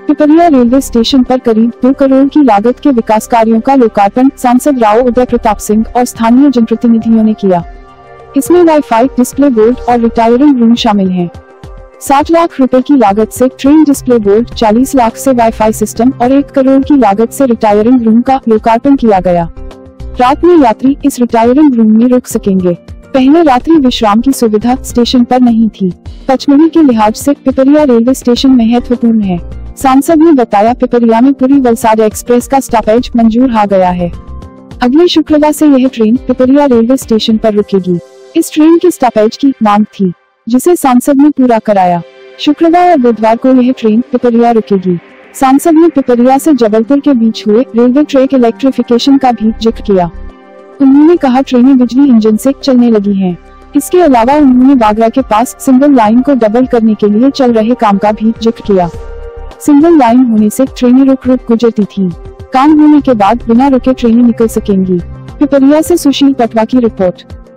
Pipariya railway station पर करीब 2 करोड़ की लागत के विकास कार्यों का लोकार्पण सांसद राव उदय प्रताप सिंह और स्थानीय जनप्रतिनिधियों ने किया। इसमें वाईफाई, डिस्प्ले बोर्ड और रिटायरिंग रूम शामिल हैं। 60 लाख रुपए की लागत से ट्रेन डिस्प्ले बोर्ड, 40 लाख से वाईफाई सिस्टम और 1 करोड़ की लागत से रिटायरिंग रूम का लोकार्पण किया गया। रात में यात्री इस रिटायरिंग रूम में रुक सकेंगे। पहले रात्रि विश्राम की सुविधा स्टेशन पर नहीं थी। पचमढ़ी के लिहाज से पिपरिया रेलवे स्टेशन महत्वपूर्ण है। सांसद ने बताया, पिपरिया में पुरी वलसाड एक्सप्रेस का स्टॉपेज मंजूर हो गया है। अगले शुक्रवार से यह ट्रेन पिपरिया रेलवे स्टेशन पर रुकेगी। इस ट्रेन की स्टॉपेज की मांग थी, जिसे सांसद ने पूरा कराया। शुक्रवार और बुधवार को यह ट्रेन पिपरिया रुकेगी। सांसद ने पिपरिया से जबलपुर के बीच हुए रेलवे ट्रैक इलेक्ट्रिफिकेशन का भी जिक्र किया। उन्होंने कहा, ट्रेनें बिजली इंजन से चलने लगी हैं। इसके अलावा उन्होंने बागरा के पास सिंगल लाइन को डबल करने के लिए चल रहे काम का भी जिक्र किया। सिंगल लाइन होने से ट्रेनें रुक रुक गुजरती थीं। काम होने के बाद बिना रुके ट्रेनें निकल सकेंगी। पिपरिया से सुशील पटवा की रिपोर्ट।